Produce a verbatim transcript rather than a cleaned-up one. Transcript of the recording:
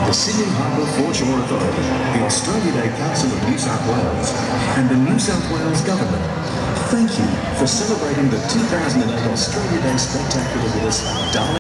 the Sydney Harbour Foreshore Authority, the Australia Day Council of New South Wales, and the New South Wales Government. Thank you for celebrating the two thousand eight Australia Day Spectacular with us, darling.